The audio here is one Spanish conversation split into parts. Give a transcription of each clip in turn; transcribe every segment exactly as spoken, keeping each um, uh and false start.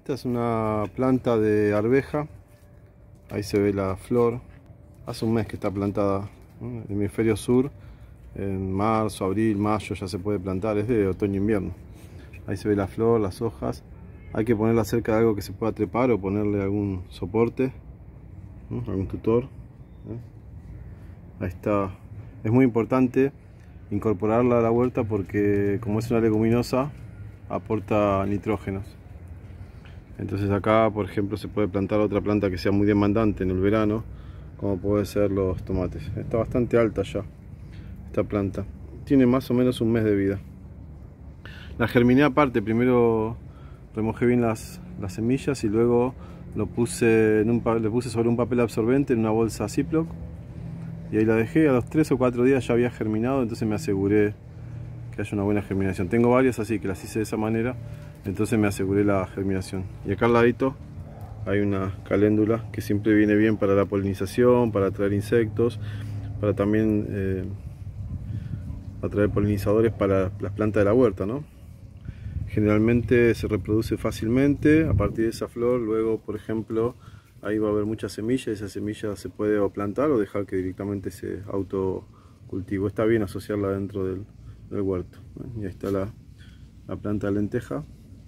Esta es una planta de arveja. Ahí se ve la flor. Hace un mes que está plantada, ¿no? En el hemisferio sur, en marzo, abril, mayo ya se puede plantar. Es de otoño-invierno. Ahí se ve la flor, las hojas. Hay que ponerla cerca de algo que se pueda trepar o ponerle algún soporte, ¿no? Algún tutor, ¿no? Ahí está. Es muy importante incorporarla a la huerta porque, como es una leguminosa, aporta nitrógenos. Entonces acá, por ejemplo, se puede plantar otra planta que sea muy demandante en el verano, como puede ser los tomates. Está bastante alta ya esta planta. Tiene más o menos un mes de vida. La germiné aparte. Primero remojé bien las, las semillas y luego lo puse en un, le puse sobre un papel absorbente en una bolsa Ziploc. Y ahí la dejé. A los tres o cuatro días ya había germinado, entonces me aseguré que haya una buena germinación. Tengo varias así que las hice de esa manera, entonces me aseguré la germinación. Y acá al ladito hay una caléndula que siempre viene bien para la polinización, para atraer insectos, para también eh, atraer polinizadores para las plantas de la huerta, ¿no? Generalmente se reproduce fácilmente a partir de esa flor. Luego, por ejemplo, ahí va a haber muchas semillas. Esa semilla se puede o plantar o dejar que directamente se autocultive. Está bien asociarla dentro del, del huerto. Y ahí está la, la planta de lenteja.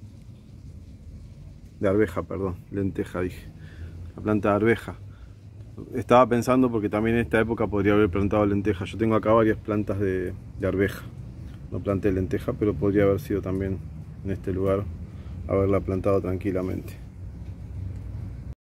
De arveja, perdón. Lenteja dije. La planta de arveja. Estaba pensando porque también en esta época podría haber plantado lenteja. Yo tengo acá varias plantas de, de arveja. No planté lenteja, pero podría haber sido también en este lugar haberla plantado tranquilamente.